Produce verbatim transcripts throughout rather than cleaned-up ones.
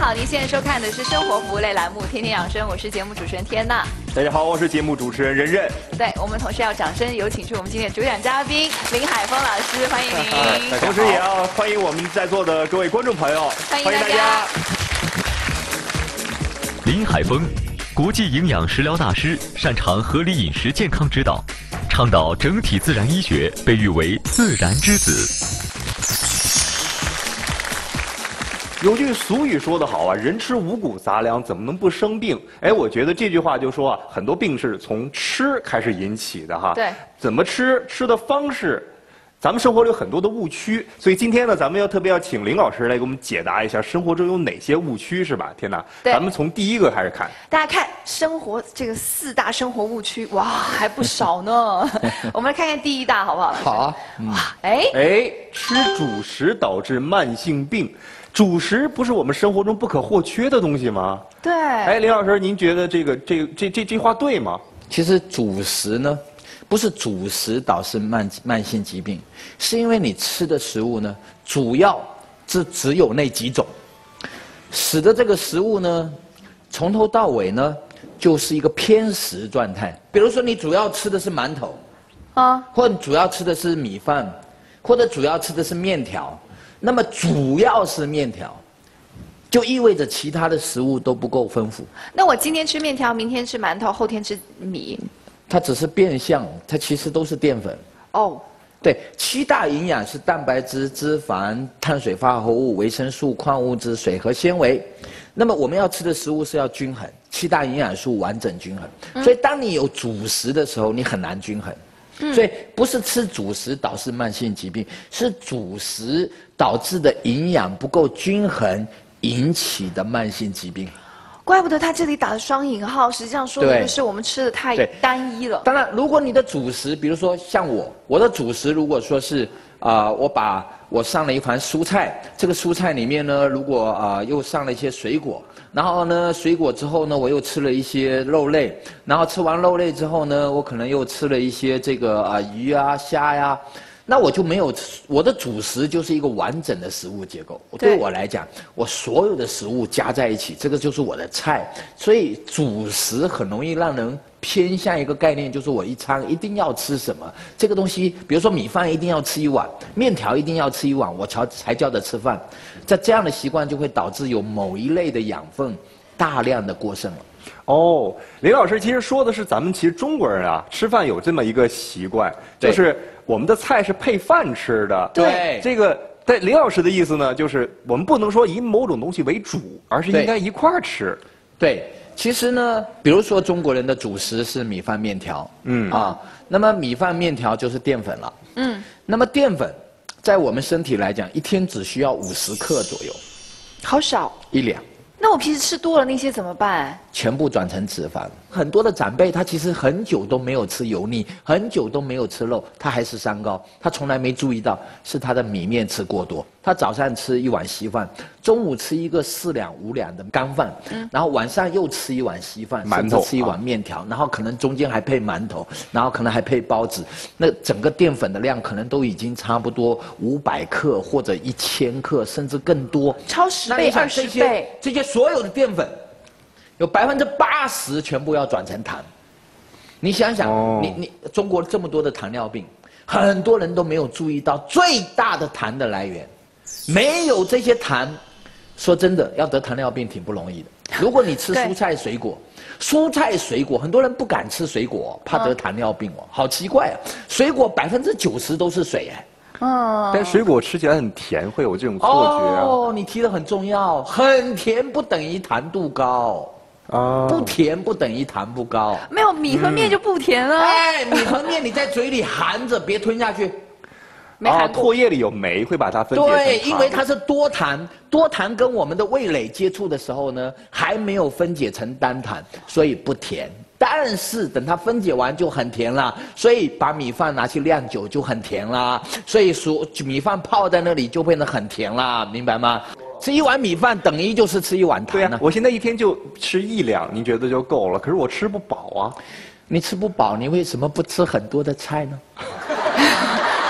好，您现在收看的是生活服务类栏目《天天养生》，我是节目主持人天娜。 大家好，我是节目主持人任任。 对我们同时要掌声有请出我们今天的主讲嘉宾林海峰老师，欢迎您。 同时也要欢迎我们在座的各位观众朋友， 欢迎大家。 林海峰，国际营养食疗大师，擅长合理饮食健康指导，倡导整体自然医学，被誉为自然之子。 有句俗语说得好啊，人吃五谷杂粮怎么能不生病？哎，我觉得这句话就说啊，很多病是从吃开始引起的哈。 对，怎么吃，吃的方式，咱们生活里有很多的误区，所以今天呢，咱们要特别要请林老师来给我们解答一下生活中有哪些误区，是吧？天哪， 对， 咱们从第一个开始看。 大家看生活这个四大生活误区，哇，还不少呢。我们来看看第一大好不好？ 好啊。哇，哎哎，吃主食导致慢性病。主食不是我们生活中不可或缺的东西吗？ 对。 哎，林老师，您觉得这个这个这这这话对吗？ 其实主食呢，不是主食导致慢慢性疾病，是因为你吃的食物呢，主要只只有那几种，使得这个食物呢，从头到尾呢，就是一个偏食状态。比如说，你主要吃的是馒头，啊，或者主要吃的是米饭，或者主要吃的是面条。那么主要是面条，就意味着其他的食物都不够丰富。 那我今天吃面条，明天吃馒头，后天吃米， 它只是变相，它其实都是淀粉。哦，对，七大营养是蛋白质、脂肪、碳水化合物、维生素、矿物质、水和纤维。那么我们要吃的食物是要均衡，七大营养素完整均衡。嗯、所以当你有主食的时候，你很难均衡。嗯、所以不是吃主食导致慢性疾病，是主食导致的营养不够均衡引起的慢性疾病。 怪不得他这里打了双引号，实际上说的是我们吃的太单一了。 当然，如果你的主食，比如说像我，我的主食如果说是啊、呃，我把我上了一盘蔬菜，这个蔬菜里面呢，如果啊、呃、又上了一些水果，然后呢水果之后呢，我又吃了一些肉类，然后吃完肉类之后呢，我可能又吃了一些这个啊、呃、鱼啊虾呀。那我就没有，我的主食就是一个完整的食物结构。对我来讲，我所有的食物加在一起，这个就是我的菜。所以主食很容易让人偏向一个概念，就是我一餐一定要吃什么。这个东西，比如说米饭一定要吃一碗，面条一定要吃一碗，我才才叫的吃饭。在这样的习惯就会导致有某一类的养分大量的过剩了。 哦，林老师其实说的是咱们其实中国人啊，吃饭有这么一个习惯，就是我们的菜是配饭吃的。 对， 这个但林老师的意思呢，就是我们不能说以某种东西为主，而是应该一块儿吃。 对，其实呢，比如说中国人的主食是米饭面条，嗯啊，那么米饭面条就是淀粉了，嗯，那么淀粉在我们身体来讲，一天只需要五十克左右， 好少， 一两。 那我平时吃多了那些怎么办？ 全部转成脂肪。很多的长辈他其实很久都没有吃油腻，很久都没有吃肉，他还是三高，他从来没注意到是他的米面吃过多。他早上吃一碗稀饭，中午吃一个四两五两的干饭，嗯、然后晚上又吃一碗稀饭，甚至吃一碗面条，然后可能中间还配馒头，然后可能还配包子。那整个淀粉的量可能都已经差不多五百克或者一千克，甚至更多， 超十倍、二十倍。 这些所有的淀粉，有百分之八十全部要转成糖。你想想，哦、你你中国这么多的糖尿病，很多人都没有注意到最大的糖的来源。没有这些糖，说真的，要得糖尿病挺不容易的。如果你吃蔬菜水果，蔬菜水果，很多人不敢吃水果，怕得糖尿病哦，好奇怪啊！水果百分之九十都是水哎。 嗯，但水果吃起来很甜，会有这种错觉啊。 哦，你提的很重要，很甜不等于糖度高。啊，不甜不等于糖不高。 没有米和面就不甜了。 哎，米和面你在嘴里含着，别吞下去。 啊，唾液里有酶会把它分解成糖。 对，因为它是多糖，多糖跟我们的味蕾接触的时候呢，还没有分解成单糖，所以不甜。但是等它分解完就很甜啦，所以把米饭拿去酿酒就很甜啦，所以说米饭泡在那里就变得很甜啦，明白吗？吃一碗米饭等于就是吃一碗糖。 对啊，我现在一天就吃一两，您觉得就够了？可是我吃不饱啊。 你吃不饱，你为什么不吃很多的菜呢？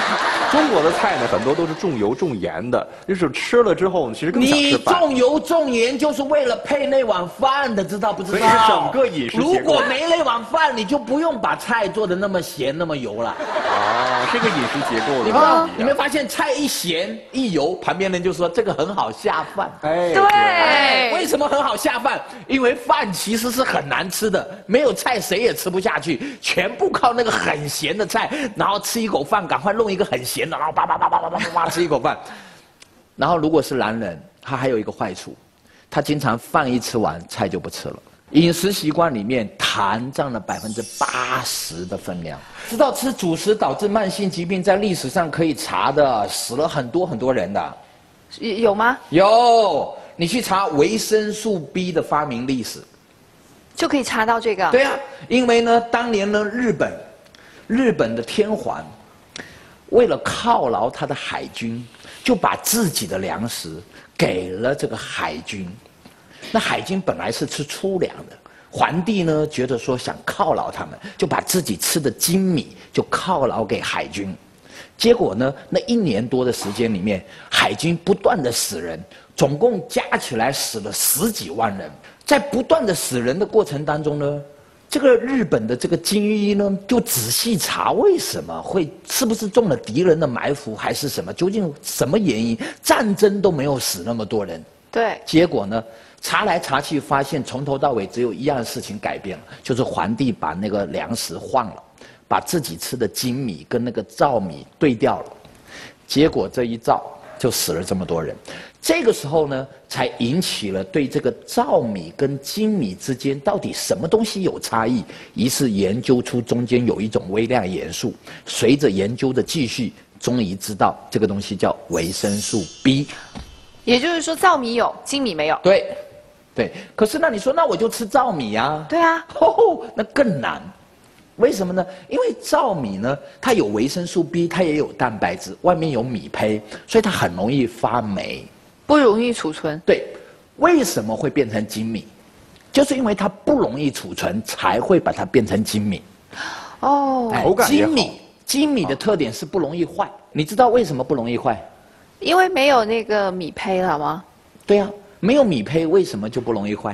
中国的菜呢，很多都是重油重盐的，就是吃了之后，其实更想你吃饭。 重油重盐就是为了配那碗饭的，知道不知道？ 所以是整个饮食结构。 如果没那碗饭，你就不用把菜做的那么咸那么油了。 啊，这个饮食结构的你问看， 题。 你没发现菜一咸一油，旁边人就说这个很好下饭。 哎， 对， 为什么很好下饭？因为饭其实是很难吃的，没有菜谁也吃不下去，全部靠那个很咸的菜，然后吃一口饭，赶快弄一个很咸的，然后叭叭叭叭叭叭叭吃一口饭。然后如果是男人，他还有一个坏处，他经常饭一吃完，菜就不吃了。饮食习惯里面痰占了百分之八十的分量。知道吃主食导致慢性疾病，在历史上可以查的，死了很多很多人的。 有吗？ 有，你去查维生素 B 的发明历史， 就可以查到这个。 对啊，因为呢，当年呢，日本，日本的天皇，为了犒劳他的海军，就把自己的粮食给了这个海军。那海军本来是吃粗粮的，皇帝呢觉得说想犒劳他们，就把自己吃的精米就犒劳给海军。结果呢，那一年多的时间里面，海军不断的死人，总共加起来死了十几万人。在不断的死人的过程当中呢，这个日本的这个军医呢，就仔细查为什么会，是不是中了敌人的埋伏，还是什么？究竟什么原因？战争都没有死那么多人。 对。 结果呢，查来查去，发现从头到尾只有一样事情改变了，就是皇帝把那个粮食换了。把自己吃的精米跟那个糙米对调了，结果这一造就死了这么多人。这个时候呢，才引起了对这个糙米跟精米之间到底什么东西有差异，于是研究出中间有一种微量元素。随着研究的继续，终于知道这个东西叫维生素 B。 也就是说，糙米有，精米没有。 对，对。可是那你说，那我就吃糙米啊？ 对啊。 哦，那更难。为什么呢？因为糙米呢，它有维生素 B， 它也有蛋白质，外面有米胚，所以它很容易发霉， 不容易储存。 对，为什么会变成精米？就是因为它不容易储存，才会把它变成精米。 哦， 口感也好。 精米，精米的特点是不容易坏。你知道为什么不容易坏？ 因为没有那个米胚了吗？ 对呀、啊，没有米胚，为什么就不容易坏？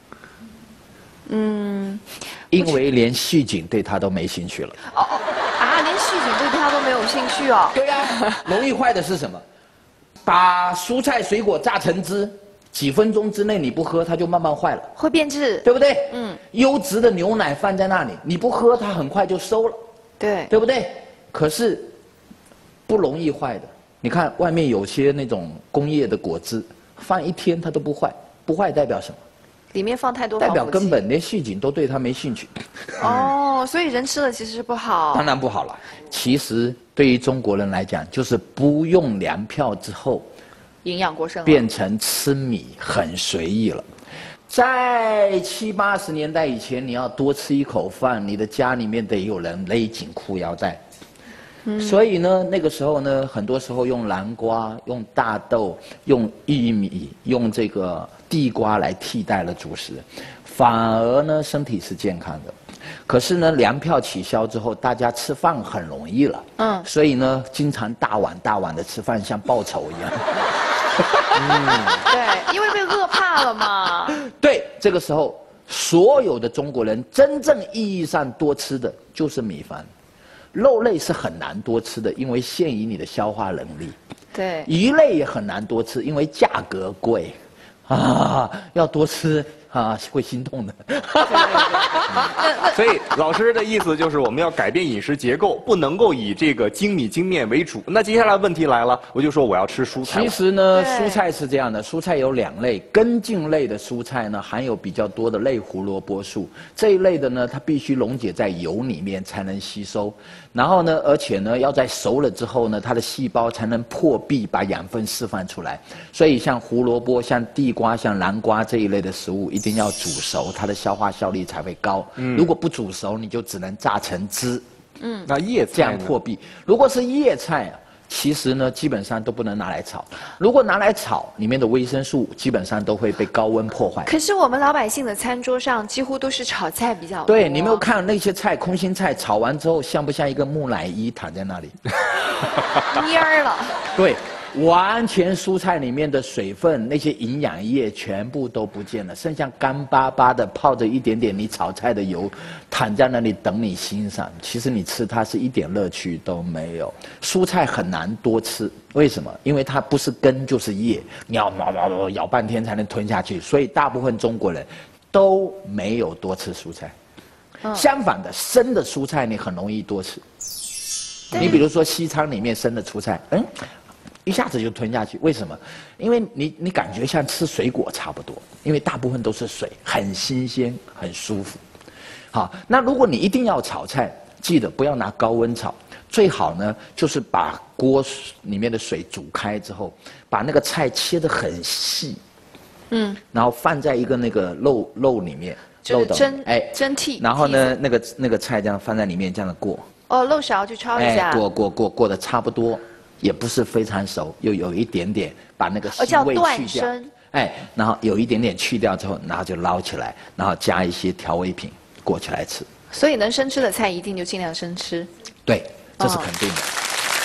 嗯， 因为连细菌对它都没兴趣了。 哦哦啊，连细菌对它都没有兴趣哦。 对呀、啊，容易坏的是什么？把蔬菜水果榨成汁，几分钟之内你不喝，它就慢慢坏了， 会变质， 对不对？ 嗯。 优质的牛奶放在那里，你不喝，它很快就馊了， 对， 对不对？可是不容易坏的，你看外面有些那种工业的果汁，放一天它都不坏，不坏代表什么？ 里面放太多代防腐剂， 表根本连细菌都对它没兴趣。 哦，所以人吃了其实是不好。 当然不好了。其实对于中国人来讲，就是不用粮票之后， 营养过剩了， 变成吃米很随意了。在七八十年代以前，你要多吃一口饭，你的家里面得有人勒紧裤腰带。嗯、所以呢，那个时候呢，很多时候用南瓜、用大豆、用玉米、用这个地瓜来替代了主食，反而呢，身体是健康的。可是呢，粮票取消之后，大家吃饭很容易了，嗯，所以呢，经常大碗大碗的吃饭，像报仇一样。 嗯，对，因为被饿怕了嘛。 对，这个时候，所有的中国人真正意义上多吃的就是米饭。肉类是很难多吃的，因为限于你的消化能力。 对， 鱼类也很难多吃，因为价格贵，啊，要多吃啊会心痛的。 对对对所以老师的意思就是我们要改变饮食结构，不能够以这个精米精面为主。那接下来问题来了，我就说我要吃蔬菜。 其实呢， 对蔬菜是这样的，蔬菜有两类，根茎类的蔬菜呢含有比较多的类胡萝卜素，这一类的呢它必须溶解在油里面才能吸收，然后呢，而且呢要在熟了之后呢，它的细胞才能破壁把养分释放出来。所以像胡萝卜、像地瓜、像南瓜这一类的食物，一定要煮熟，它的消化效率才会高。嗯，如果不煮熟，你就只能榨成汁。 嗯，那叶菜这样破壁。如果是叶菜啊， 其实呢，基本上都不能拿来炒。如果拿来炒，里面的维生素基本上都会被高温破坏。 可是我们老百姓的餐桌上几乎都是炒菜比较多。 对，你没有看那些菜，空心菜炒完之后，像不像一个木乃伊躺在那里？ 蔫儿了。 对。完全蔬菜里面的水分，那些营养液全部都不见了，剩下干巴巴的，泡着一点点你炒菜的油，躺在那里等你欣赏。其实你吃它是一点乐趣都没有。蔬菜很难多吃，为什么？因为它不是根就是叶，你要咬咬咬咬半天才能吞下去。所以大部分中国人都没有多吃蔬菜。嗯、相反的，生的蔬菜你很容易多吃。你比如说西餐里面生的蔬菜，嗯。一下子就吞下去，为什么？因为你你感觉像吃水果差不多，因为大部分都是水，很新鲜，很舒服。好，那如果你一定要炒菜，记得不要拿高温炒，最好呢就是把锅里面的水煮开之后，把那个菜切得很细，嗯，然后放在一个那个漏漏里面， 就是蒸哎蒸屉， 然后呢那个那个菜这样放在里面这样过， 哦，漏勺去焯一下， 哎、过过过过得差不多。也不是非常熟，又有一点点把那个腥味去掉，哎，然后有一点点去掉之后，然后就捞起来，然后加一些调味品过起来吃。 所以能生吃的菜一定就尽量生吃。 对，这是肯定的。哦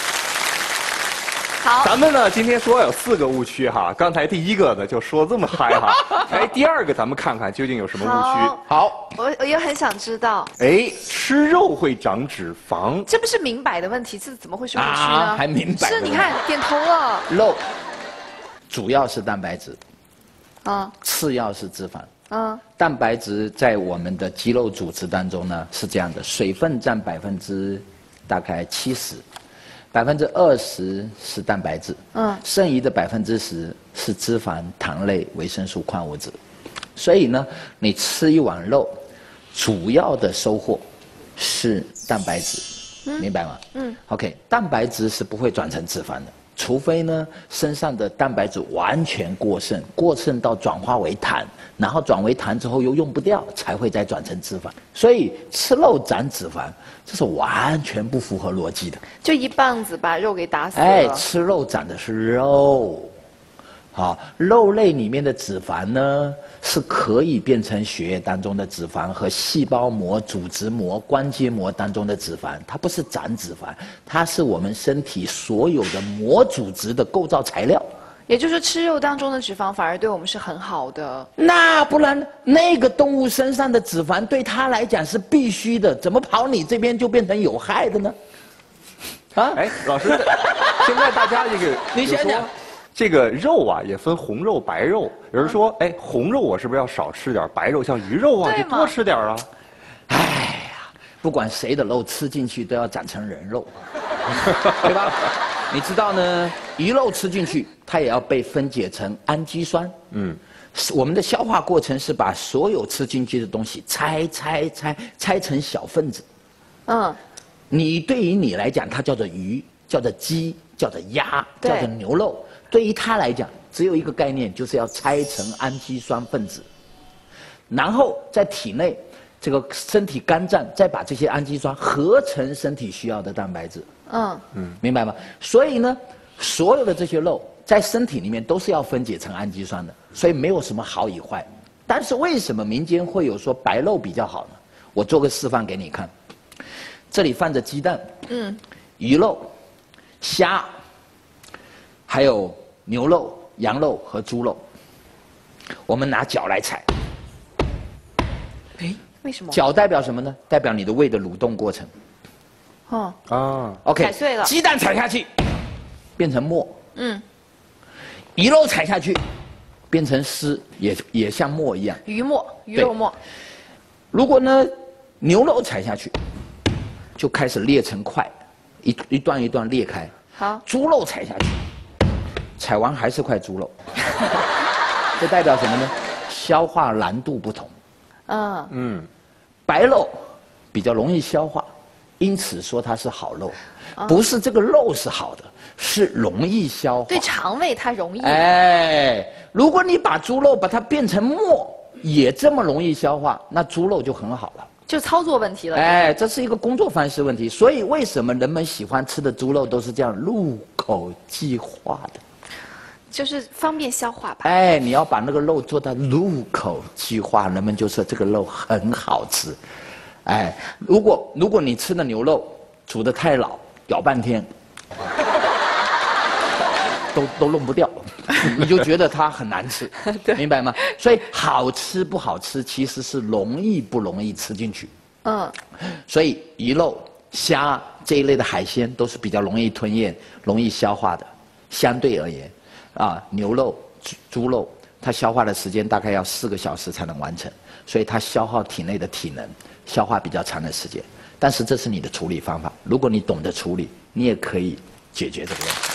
好， 咱们呢今天说有四个误区哈，刚才第一个呢就说这么嗨哈，哎，第二个咱们看看究竟有什么误区。 好， 我我也很想知道。 哎，吃肉会长脂肪， 这不是明摆的问题，这怎么会是误区呢？ 啊、还明摆？ 是，你看点头了。 肉主要是蛋白质， 啊， 次要是脂肪。 嗯， 蛋白质在我们的肌肉组织当中呢是这样的，水分占百分之大概七十。百分之二十是蛋白质，嗯，剩余的百分之十是脂肪、糖类、维生素、矿物质。所以呢，你吃一碗肉，主要的收获是蛋白质，嗯、明白吗？嗯 ，OK， 蛋白质是不会转成脂肪的，除非呢身上的蛋白质完全过剩，过剩到转化为糖，然后转为糖之后又用不掉，才会再转成脂肪。所以吃肉长脂肪。这是完全不符合逻辑的， 就一棒子把肉给打死了。 哎，吃肉长的是肉，好，肉类里面的脂肪呢是可以变成血液当中的脂肪和细胞膜、组织膜、关节膜当中的脂肪，它不是长脂肪，它是我们身体所有的膜组织的构造材料。 也就是说，吃肉当中的脂肪反而对我们是很好的。 那不然，那个动物身上的脂肪对它来讲是必须的，怎么跑你这边就变成有害的呢？ 啊，哎，老师，现在大家这个， 你想想， 这个肉啊也分红肉、白肉。有人说，哎，红肉我是不是要少吃点？白肉像鱼肉啊，就多吃点啊。 哎呀，不管谁的肉吃进去都要长成人肉，对吧？你知道呢，鱼肉吃进去，它也要被分解成氨基酸。嗯，我们的消化过程是把所有吃进去的东西拆拆拆拆成小分子。嗯，你对于你来讲，它叫做鱼，叫做鸡，叫做鸭，叫做牛肉。对于它来讲，只有一个概念，就是要拆成氨基酸分子，然后在体内这个身体肝脏再把这些氨基酸合成身体需要的蛋白质。嗯嗯，明白吗？所以呢，所有的这些肉在身体里面都是要分解成氨基酸的，所以没有什么好与坏。但是为什么民间会有说白肉比较好呢？我做个示范给你看。这里放着鸡蛋，嗯，鱼肉、虾，还有牛肉、羊肉和猪肉。我们拿脚来踩。 哎，为什么？ 脚代表什么呢？代表你的胃的蠕动过程。 哦啊 ，OK， 踩碎了， 鸡蛋踩下去，变成沫，嗯，鱼肉踩下去，变成丝，也也像沫一样， 鱼沫、鱼肉沫。 如果呢，牛肉踩下去，就开始裂成块，一一段一段裂开。 好， 猪肉踩下去，踩完还是块猪肉，这代表什么呢？消化难度不同。嗯嗯，白肉比较容易消化。因此说它是好肉，不是这个肉是好的，是容易消化。 对肠胃它容易。 哎，如果你把猪肉把它变成沫，也这么容易消化，那猪肉就很好了。 就操作问题了。 哎，这是一个工作方式问题。所以为什么人们喜欢吃的猪肉都是这样入口即化的？ 就是方便消化吧。 哎，你要把那个肉做到入口即化，人们就说这个肉很好吃。哎，如果如果你吃的牛肉煮得太老，咬半天，都都弄不掉，你就觉得它很难吃，明白吗？所以好吃不好吃，其实是容易不容易吃进去。 嗯， 所以鱼肉、虾这一类的海鲜都是比较容易吞咽、容易消化的。相对而言，啊，牛肉、猪猪肉，它消化的时间大概要四个小时才能完成，所以它消耗体内的体能，消化比较长的时间。但是这是你的处理方法，如果你懂得处理，你也可以解决这个问题。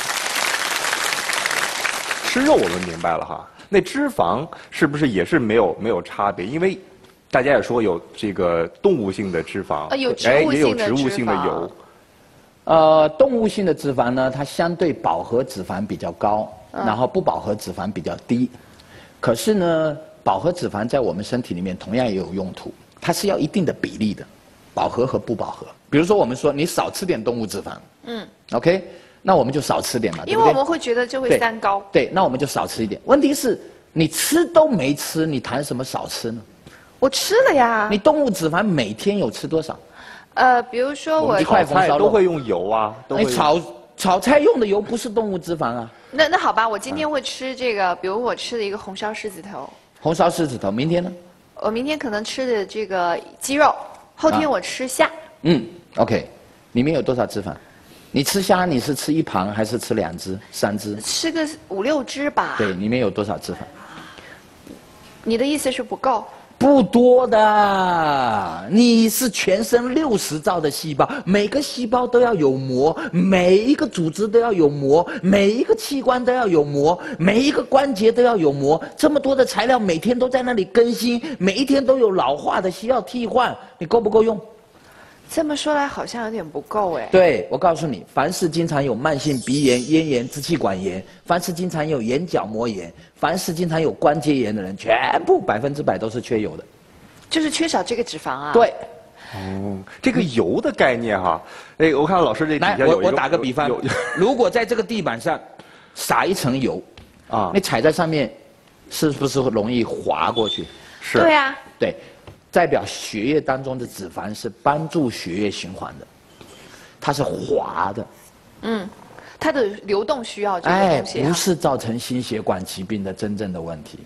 吃肉我们明白了哈，那脂肪是不是也是没有没有差别？因为大家也说有这个动物性的脂肪， 啊有植哎， 物也有性的脂植物性的肪油。 呃，动物性的脂肪呢，它相对饱和脂肪比较高，然后不饱和脂肪比较低。可是呢，饱和脂肪在我们身体里面同样也有用途，它是要一定的比例的，饱和和不饱和。比如说，我们说你少吃点动物脂肪， 嗯， ，OK， 那我们就少吃点嘛，对因为我不对？ 们会觉得这会对三高。 对，那我们就少吃一点。问题是，你吃都没吃，你谈什么少吃呢？ 我吃了呀。 你动物脂肪每天有吃多少？ 呃，比如说我一块炒红烧肉菜都会用油啊，都会用你炒炒菜用的油不是动物脂肪啊。 那那好吧，我今天会吃这个，比如我吃了一个红烧狮子头， 红烧狮子头，明天呢？ 我明天可能吃的这个鸡肉，后天啊我吃虾。 嗯 ，OK， 里面有多少脂肪？你吃虾，你是吃一盘还是吃两只、三只？ 吃个五六只吧。 对，里面有多少脂肪？ 你的意思是不够？ 不多的，你是全身六十兆的细胞，每个细胞都要有膜，每一个组织都要有膜，每一个器官都要有膜，每一个关节都要有膜。这么多的材料每天都在那里更新，每一天都有老化的需要替换，你够不够用？ 这么说来好像有点不够哎。 对，我告诉你，凡是经常有慢性鼻炎、咽炎、支气管炎，凡是经常有眼角膜炎，凡是经常有关节炎的人，全部百分之百都是缺油的。 就是缺少这个脂肪啊。。 对， 哦，这个油的概念哈，哎，我看到老师这底来， 下有一个， 我我打个比方有有， 如果在这个地板上撒一层油， 啊你，踩在上面，是不是会容易滑过去？ 是， 对啊。 对，代表血液当中的脂肪是帮助血液循环的，它是滑的。 嗯，它的流动需要这个哎， 东西啊。 不是造成心血管疾病的真正的问题。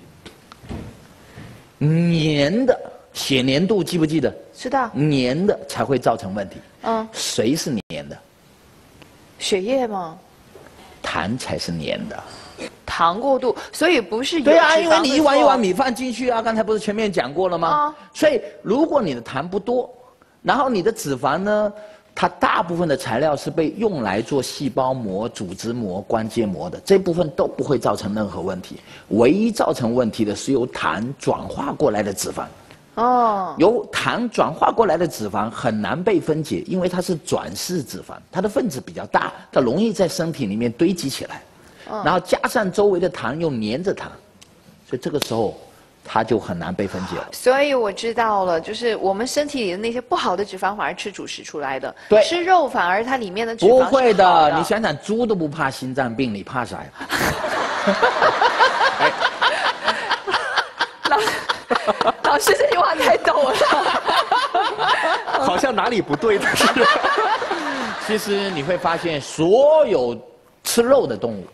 黏的血粘度记不记得？ 知道。 黏的才会造成问题。 嗯， 谁是黏的？ 血液吗？ 痰才是黏的。 糖过度，所以不是有对啊， 脂肪的因为你一碗一错碗米饭进去啊，刚才不是前面讲过了吗？ 啊所以如果你的痰不多，然后你的脂肪呢，它大部分的材料是被用来做细胞膜、组织膜、关节膜的，这部分都不会造成任何问题。唯一造成问题的是由痰转化过来的脂肪。 哦。 由糖转化过来的脂肪很难被分解，因为它是转式脂肪，它的分子比较大，它容易在身体里面堆积起来，然后加上周围的糖又粘着它，所以这个时候它就很难被分解了。 所以我知道了，就是我们身体里的那些不好的脂肪，反而吃主食出来的。 对吃肉反而它里面的脂肪不是会好的。 的，你想想，猪都不怕心脏病，你怕啥呀？ 老老师这句话太逗了。 好像哪里不对，但是其实你会发现，所有吃肉的动物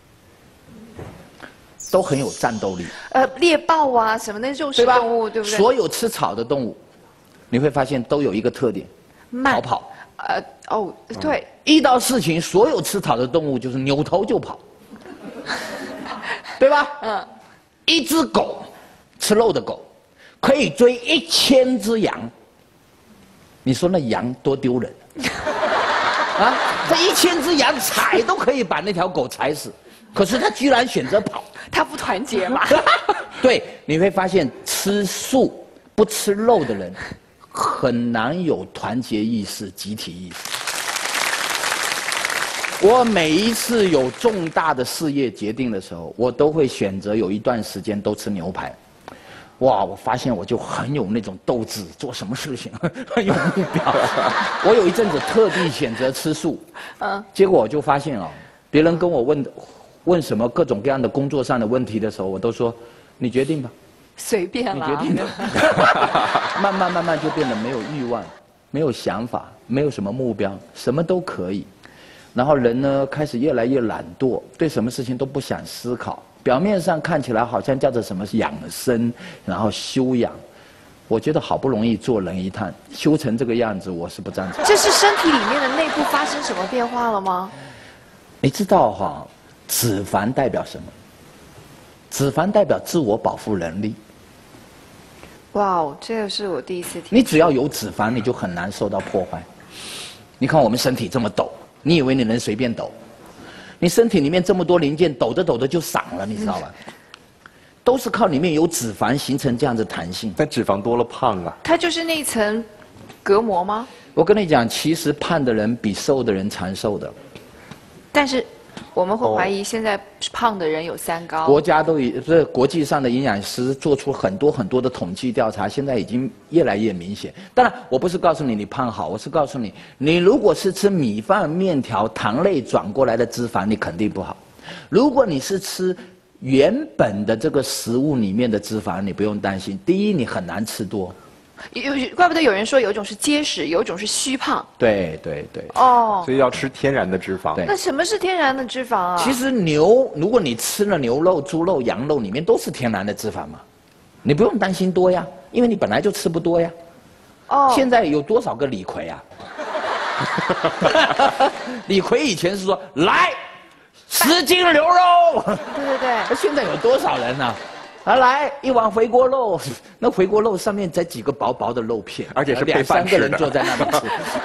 都很有战斗力， 呃，猎豹啊什么的肉食对吧？ 动物，对不对？ 所有吃草的动物，你会发现都有一个特点： 慢逃跑。 呃，哦，对， 遇到事情，所有吃草的动物就是扭头就跑，对吧？ 嗯， 一只狗，吃肉的狗，可以追一千只羊。你说那羊多丢人啊！这一千只羊踩都可以把那条狗踩死，可是它居然选择跑。 它不团结嘛。 对，你会发现吃素不吃肉的人，很难有团结意识、集体意识。我每一次有重大的事业决定的时候，我都会选择有一段时间都吃牛排。 哇，我发现我就很有那种斗志，做什么事情很有目标。我有一阵子特地选择吃素，嗯，结果我就发现啊，别人跟我问问什么各种各样的工作上的问题的时候，我都说你决定吧， 随便啦， 你决定吧。慢慢慢慢就变得没有欲望，没有想法，没有什么目标，什么都可以。然后人呢开始越来越懒惰，对什么事情都不想思考。表面上看起来好像叫做什么养生，然后修养。我觉得好不容易做人一趟，修成这个样子，我是不赞成。 这是身体里面的内部发生什么变化了吗？ 你知道哈，脂肪代表什么？脂肪代表自我保护能力。 哇哦，这个是我第一次听。 你只要有脂肪，你就很难受到破坏。你看我们身体这么抖，你以为你能随便抖？你身体里面这么多零件，抖着抖着就散了，你知道吧？都是靠里面有脂肪形成这样子弹性。 但脂肪多了胖啊。 它就是那层隔膜吗？ 我跟你讲，其实胖的人比瘦的人长寿的。 但是我们会怀疑现在胖的人有三高。 国家都已不是国际上的营养师做出很多很多的统计调查，现在已经越来越明显。当然，我不是告诉你你胖好，我是告诉你，你如果是吃米饭、面条、糖类转过来的脂肪，你肯定不好。如果你是吃原本的这个食物里面的脂肪，你不用担心。第一，你很难吃多。 有，怪不得有人说有一种是结实，有一种是虚胖。 对对对。 哦。 所以要吃天然的脂肪。 对。 那什么是天然的脂肪啊？ 其实牛，如果你吃了牛肉、猪肉、羊肉，里面都是天然的脂肪嘛，你不用担心多呀，因为你本来就吃不多呀。哦。现在有多少个李逵啊？李逵以前是说来十斤牛肉。 对对对。 现在有多少人呢、啊？啊，来一碗回锅肉，那回锅肉上面再几个薄薄的肉片， 而且是配两三饭吃的。 个人坐在那里吃。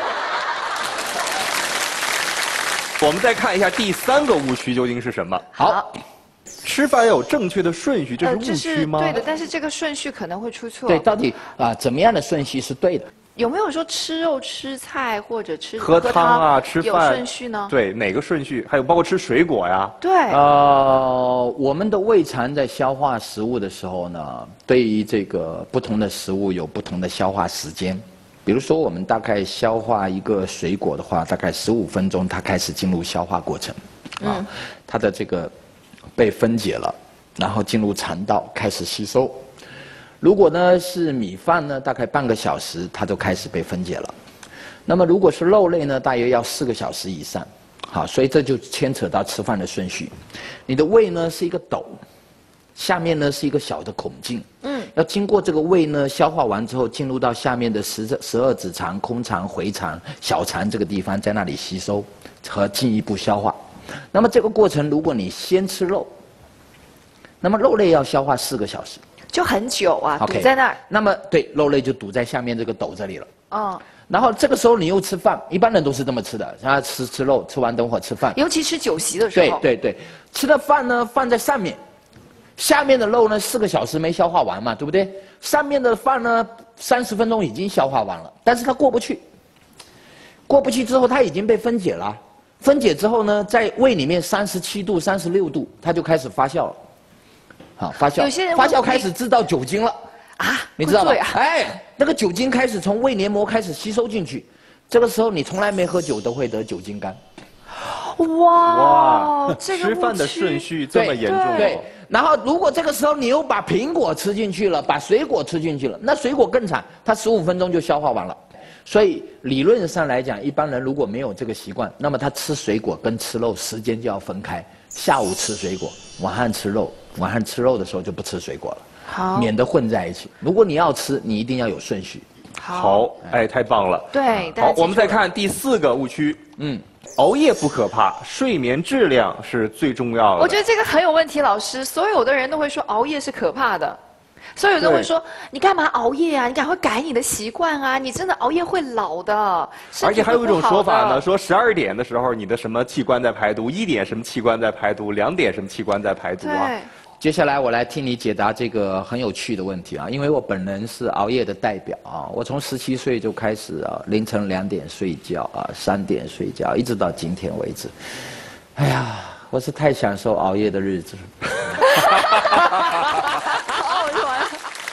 我们再看一下第三个误区究竟是什么？ 好， 吃饭要有正确的顺序，这是误区吗？ 呃、对的，但是这个顺序可能会出错。 对，到底啊、呃、怎么样的顺序是对的？ 有没有说吃肉、吃菜或者吃喝汤啊、吃饭有顺序呢？ 对，哪个顺序？还有包括吃水果呀。 对。 呃，我们的胃肠在消化食物的时候呢，对于这个不同的食物有不同的消化时间。比如说，我们大概消化一个水果的话，大概十五分钟，它开始进入消化过程，啊，嗯、它的这个被分解了，然后进入肠道开始吸收。如果呢是米饭呢，大概半个小时它就开始被分解了。那么如果是肉类呢，大约要四个小时以上。好，所以这就牵扯到吃饭的顺序。你的胃呢是一个斗，下面呢是一个小的孔径。嗯，要经过这个胃呢消化完之后，进入到下面的十十二指肠、空肠、回肠、小肠这个地方，在那里吸收和进一步消化。那么这个过程，如果你先吃肉，那么肉类要消化四个小时。 就很久啊， okay, 堵在那儿。 那么对，肉类就堵在下面这个斗这里了。 嗯。 然后这个时候你又吃饭，一般人都是这么吃的，然后吃吃肉，吃完等会儿吃饭。 尤其吃酒席的时候。 对对对，吃的饭呢放在上面，下面的肉呢四个小时没消化完嘛，对不对？上面的饭呢三十分钟已经消化完了，但是它过不去。过不去之后，它已经被分解了。分解之后呢，在胃里面三十七度、三十六度，它就开始发酵了。好，发酵， 有些人发酵开始制造酒精了啊，你知道吧？哎，那个酒精开始从胃黏膜开始吸收进去，这个时候你从来没喝酒都会得酒精肝。 哇哇，这个吃饭的顺序这么严重、哦。 对，然后如果这个时候你又把苹果吃进去了，把水果吃进去了，那水果更惨，它十五分钟就消化完了。所以理论上来讲，一般人如果没有这个习惯，那么他吃水果跟吃肉时间就要分开，下午吃水果，晚上吃肉。晚上吃肉的时候就不吃水果了，好，免得混在一起。如果你要吃，你一定要有顺序。 好，哎，太棒了。 对， 好，我们再看第四个误区。嗯，熬夜不可怕，睡眠质量是最重要的。 我觉得这个很有问题，老师。所有的人都会说熬夜是可怕的，所有人都会说你干嘛熬夜啊？你赶快改你的习惯啊！你真的熬夜会老的。 而且还有一种说法呢，说十二点的时候你的什么器官在排毒，一点什么器官在排毒，两点什么器官在排毒啊？ 接下来我来替你解答这个很有趣的问题啊，因为我本人是熬夜的代表啊，我从十七岁就开始啊，凌晨两点睡觉啊，三点睡觉，一直到今天为止。哎呀，我是太享受熬夜的日子了。 好好玩。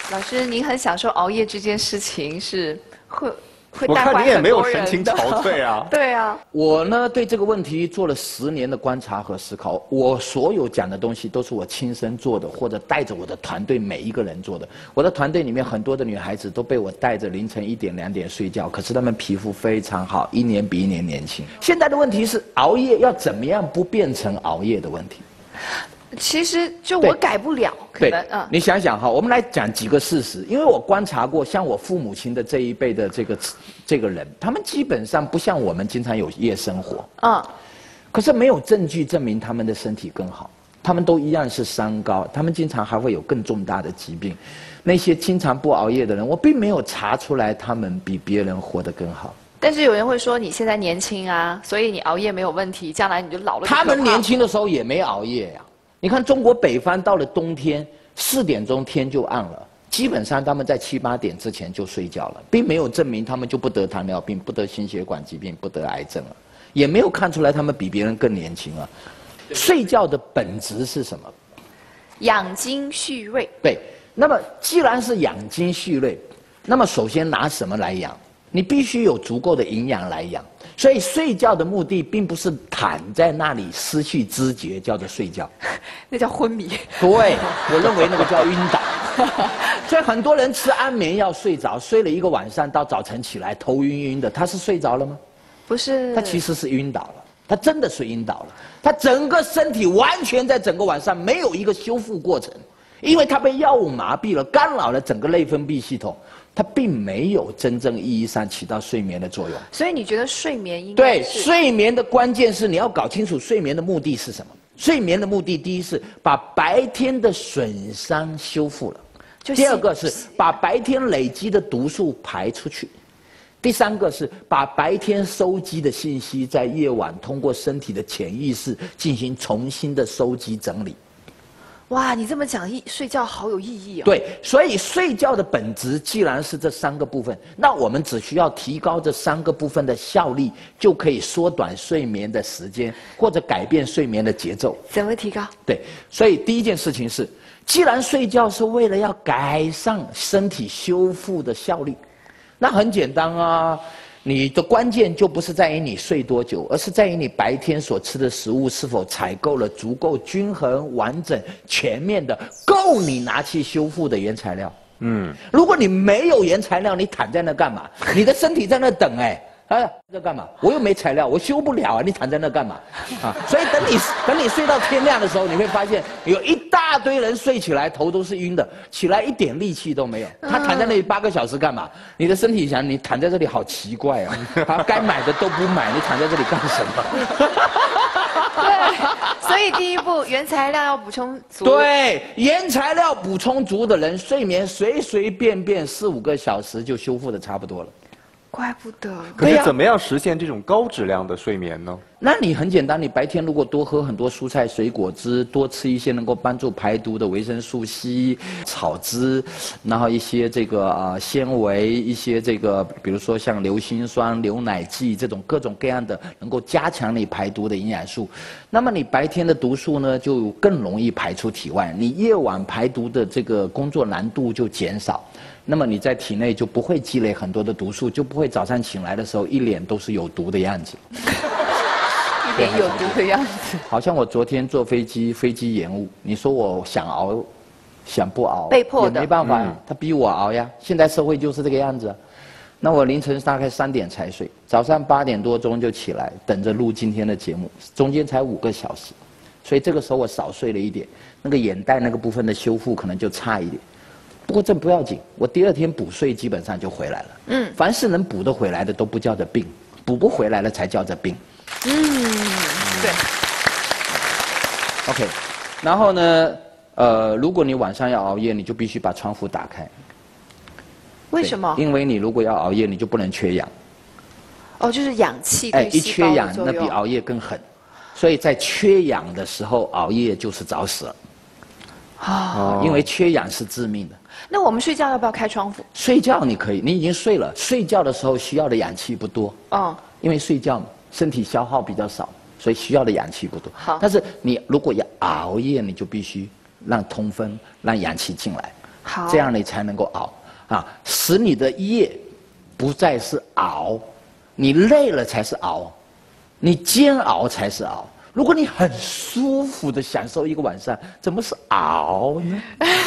老师，您很享受熬夜这件事情，是会会我带坏看你也没有很多人神情的憔悴啊。 对啊， 我呢对这个问题做了十年的观察和思考，我所有讲的东西都是我亲身做的，或者带着我的团队每一个人做的。我的团队里面很多的女孩子都被我带着凌晨一点两点睡觉，可是她们皮肤非常好，一年比一年年轻。现在的问题是熬夜要怎么样不变成熬夜的问题。 其实就对我改不了，可对能，嗯， 你想想哈，我们来讲几个事实，因为我观察过，像我父母亲的这一辈的这个这个人，他们基本上不像我们经常有夜生活， 嗯， 可是没有证据证明他们的身体更好，他们都一样是三高，他们经常还会有更重大的疾病。那些经常不熬夜的人，我并没有查出来他们比别人活得更好。 但是有人会说你现在年轻啊，所以你熬夜没有问题，将来你就老了就可怕。 他们年轻的时候也没熬夜呀、你看中国北方到了冬天，四点钟天就暗了，基本上他们在七八点之前就睡觉了，并没有证明他们就不得糖尿病、不得心血管疾病、不得癌症了，也没有看出来他们比别人更年轻啊。睡觉的本质是什么？ 养精蓄锐。 对，那么既然是养精蓄锐，那么首先拿什么来养？你必须有足够的营养来养。所以睡觉的目的并不是躺在那里失去知觉叫做睡觉， 那叫昏迷。 对，我认为那个叫晕倒。所以很多人吃安眠药睡着，睡了一个晚上，到早晨起来头晕晕的，他是睡着了吗？ 不是， 他其实是晕倒了，他真的是晕倒了，他整个身体完全在整个晚上没有一个修复过程，因为他被药物麻痹了，干扰了整个内分泌系统。它并没有真正意义上起到睡眠的作用。 所以你觉得睡眠应该对， 是睡眠的关键是你要搞清楚睡眠的目的是什么。睡眠的目的，第一是把白天的损伤修复了， 就是第二个是把白天累积的毒素排出去，第三个是把白天收集的信息在夜晚通过身体的潜意识进行重新的收集整理。 哇，你这么讲，一睡觉好有意义哦。 对，所以睡觉的本质既然是这三个部分，那我们只需要提高这三个部分的效力，就可以缩短睡眠的时间，或者改变睡眠的节奏。 怎么提高？ 对，所以第一件事情是，既然睡觉是为了要改善身体修复的效率，那很简单啊。你的关键就不是在于你睡多久，而是在于你白天所吃的食物是否采购了足够均衡、完整、全面的够你拿去修复的原材料。嗯，如果你没有原材料，你躺在那干嘛？你的身体在那等哎。哎，这干嘛？我又没材料，我修不了啊！你躺在那干嘛？啊！所以等你等你睡到天亮的时候，你会发现有一大堆人睡起来头都是晕的，起来一点力气都没有。他躺在那里八个小时干嘛？你的身体想，你躺在这里好奇怪啊！他该买的都不买，你躺在这里干什么？ 对，所以第一步原材料要补充足。 对，原材料补充足的人，睡眠随随便便四五个小时就修复的差不多了。 怪不得。 可是怎么样实现这种高质量的睡眠呢？ 那你很简单，你白天如果多喝很多蔬菜水果汁，多吃一些能够帮助排毒的维生素 C、草汁，然后一些这个啊、呃、纤维，一些这个比如说像硫辛酸、牛奶剂这种各种各样的能够加强你排毒的营养素，那么你白天的毒素呢就更容易排出体外，你夜晚排毒的这个工作难度就减少。那么你在体内就不会积累很多的毒素，就不会早上醒来的时候一脸都是有毒的样子。 一脸有毒的样子。 好像我昨天坐飞机，飞机延误，你说我想熬，想不熬， 被迫的也没办法呀、 嗯他逼我熬呀。现在社会就是这个样子、啊。那我凌晨大概三点才睡，早上八点多钟就起来，等着录今天的节目，中间才五个小时，所以这个时候我少睡了一点，那个眼袋那个部分的修复可能就差一点。不过这不要紧，我第二天补睡基本上就回来了。嗯，凡是能补得回来的都不叫做病，补不回来了才叫做病。 嗯，对。 OK， 然后呢，呃，如果你晚上要熬夜，你就必须把窗户打开。 为什么？ 因为你如果要熬夜，你就不能缺氧。 哦，就是氧气哎，一对细胞的缺氧， 作用那比熬夜更狠。所以在缺氧的时候熬夜就是找死了。 啊、 因为缺氧是致命的。 那我们睡觉要不要开窗户？ 睡觉你可以，你已经睡了，睡觉的时候需要的氧气不多。 嗯， 因为睡觉嘛，身体消耗比较少，所以需要的氧气不多。 好但是你如果要熬夜，你就必须让通风，让氧气进来。 好， 这样你才能够熬啊，使你的夜不再是熬，你累了才是熬，你煎熬才是熬。如果你很舒服的享受一个晚上，怎么是熬呢？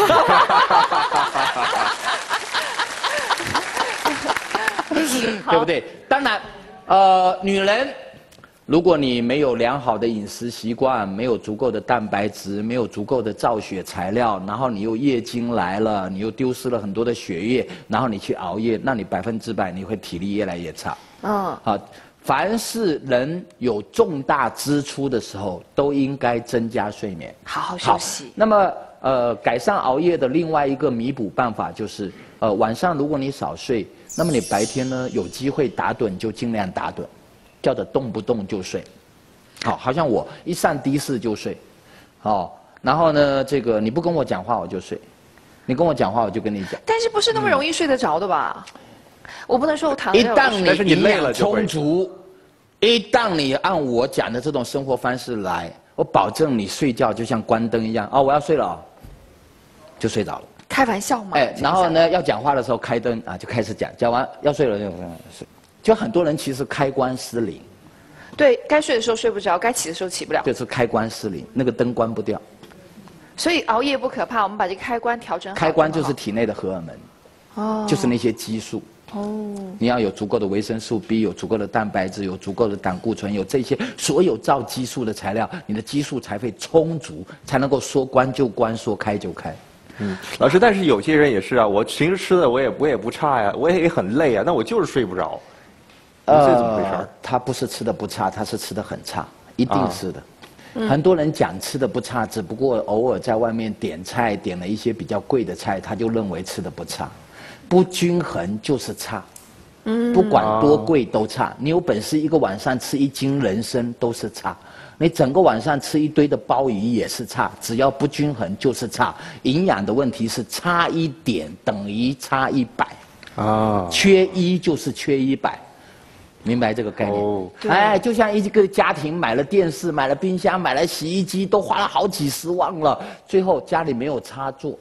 对不对？当然，呃，女人，如果你没有良好的饮食习惯，没有足够的蛋白质，没有足够的造血材料，然后你又月经来了，你又丢失了很多的血液，然后你去熬夜，那你百分之百你会体力越来越差。嗯，好。凡是人有重大支出的时候，都应该增加睡眠， 好好休息。 那么，呃，改善熬夜的另外一个弥补办法就是，呃，晚上如果你少睡，那么你白天呢有机会打盹就尽量打盹，叫做动不动就睡。好，好像我一上的士就睡，哦，然后呢，这个你不跟我讲话我就睡，你跟我讲话我就跟你讲。 但是不是那么容易睡得着的吧？嗯我不能说我躺着。 一旦你营养充足，一旦你按我讲的这种生活方式来，我保证你睡觉就像关灯一样啊、哦！我要睡了、哦，就睡着了。 开玩笑嘛。 哎，然后呢，要讲话的时候开灯啊，就开始讲，讲完要睡了就睡。就很多人其实开关失灵。 对，该睡的时候睡不着，该起的时候起不了。 就是开关失灵，那个灯关不掉。 所以熬夜不可怕，我们把这个开关调整好。 开关就是体内的荷尔蒙，哦，就是那些激素。哦，你要有足够的维生素 B， 有足够的蛋白质，有足够的胆固醇，有这些所有造激素的材料，你的激素才会充足，才能够说关就关，说开就开。 嗯，老师，但是有些人也是啊，我平时吃的我也我也不差呀，我也很累啊，那我就是睡不着。呃，这怎么回事？ 他不是吃的不差，他是吃的很差，一定是的。啊、很多人讲吃的不差，只不过偶尔在外面点菜，点了一些比较贵的菜，他就认为吃的不差。不均衡就是差，嗯，不管多贵都差。你有本事一个晚上吃一斤人参都是差，你整个晚上吃一堆的鲍鱼也是差。只要不均衡就是差。营养的问题是差一点等于差一百，啊，缺一就是缺一百，明白这个概念？哦，哎，就像一个家庭买了电视、买了冰箱、买了洗衣机，都花了好几十万了，最后家里没有插座。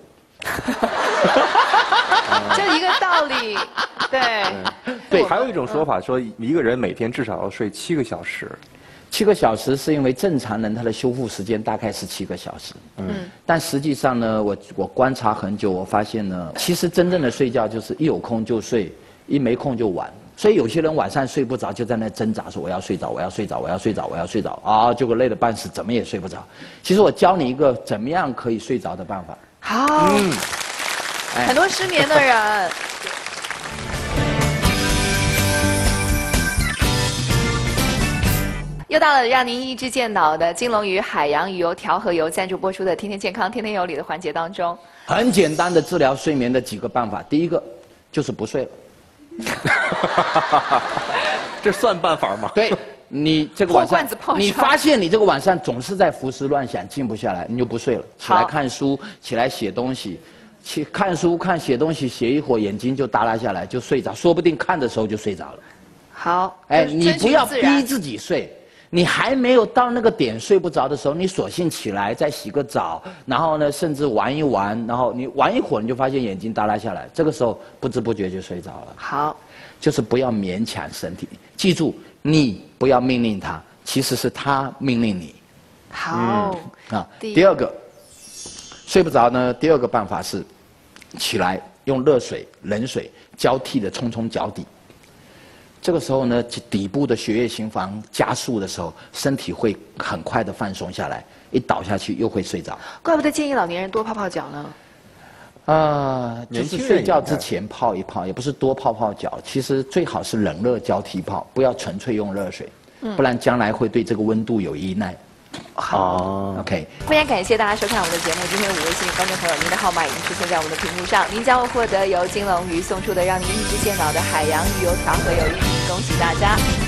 就一个道理，对。 对，还有一种说法说，一个人每天至少要睡七个小时。 七个小时是因为正常人他的修复时间大概是七个小时。嗯。但实际上呢，我我观察很久，我发现呢，其实真正的睡觉就是一有空就睡，一没空就玩。所以有些人晚上睡不着，就在那挣扎说我要睡着，我要睡着，我要睡着，我要睡着啊，结果累得半死，怎么也睡不着。其实我教你一个怎么样可以睡着的办法。 好。嗯。很多失眠的人，又到了让您一支箭脑的金龙鱼海洋鱼油调和油赞助播出的《天天健康天天有理》的环节当中， 很简单的治疗睡眠的几个办法，第一个就是不睡了。 这算办法吗？ 对，你这个晚上，你发现你这个晚上总是在胡思乱想，静不下来，你就不睡了，起来看书，起来写东西。去看书、看写东西，写一会儿眼睛就耷拉下来，就睡着，说不定看的时候就睡着了。 好， 哎，你不要逼自己睡，你还没有到那个点睡不着的时候，你索性起来再洗个澡，然后呢，甚至玩一玩，然后你玩一会儿，你就发现眼睛耷拉下来，这个时候不知不觉就睡着了。 好， 就是不要勉强身体，记住，你不要命令他，其实是他命令你。 好， 嗯、啊，第二个睡不着呢，第二个办法是。起来，用热水、冷水交替的冲冲脚底。这个时候呢，底部的血液循环加速的时候，身体会很快的放松下来，一倒下去又会睡着。 怪不得建议老年人多泡泡脚呢。 啊、呃，就是睡觉之前泡一泡，也不是多泡泡脚，其实最好是冷热交替泡，不要纯粹用热水，嗯、不然将来会对这个温度有依赖。好 ，OK。 非常感谢大家收看我们的节目。今天五位幸运观众朋友，您的号码已经出现在我们的屏幕上，您将会获得由金龙鱼送出的让您一支箭脑的海洋鱼油调和油一瓶，恭喜大家！